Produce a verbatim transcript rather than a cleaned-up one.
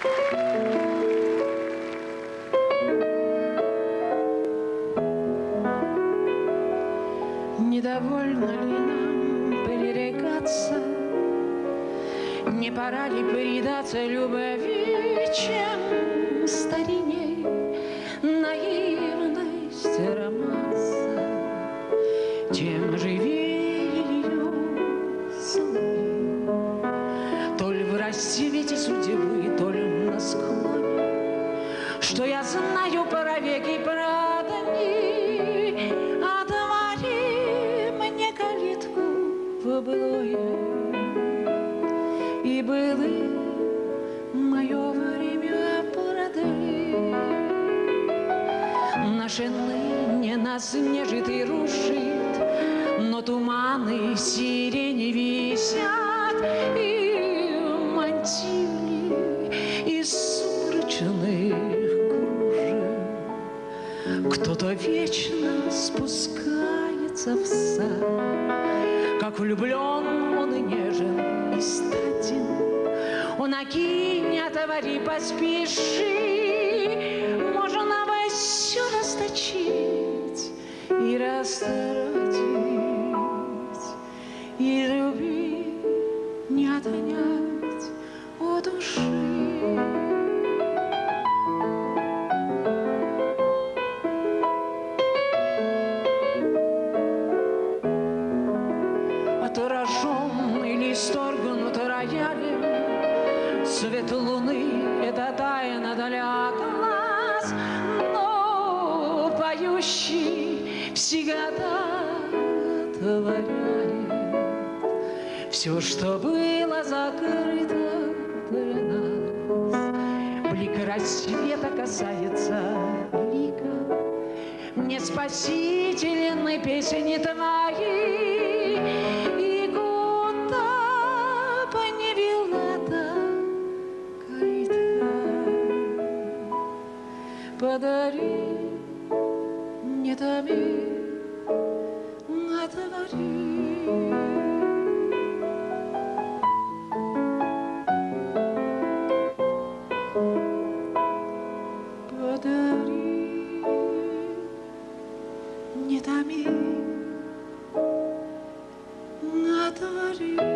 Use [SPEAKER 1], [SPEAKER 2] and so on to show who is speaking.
[SPEAKER 1] Недовольно ли нам перерекаться? Не пора ли предаться любви, чем старинней наивность романса, тем живее ее сны. Толь в расцвете судьбы, толь на склоне, что я знаю про веки, про дни, отвори мне калитку в былое, и былы мое время продли. Наше ныне нас нежит и рушит, но туманы сирени висят, и мантили из сумрачных кружев. Кто-то вечно спускается в сад, как влюблен он и нежен и статен. Он окинь, отвори, поспеши, можно во все расточить и растратить, и любви не отнять от души. Отраженный лист торгнут роялем, свет луны — это тайна для глаз, но поющий всегда творяет все, что было закрыто для нас. Блик рассвета касается лика, мне спасительной песни твоей, и куда бы ни вела та калитка, подари, не томи, отвори. Подари, не томи, отвори.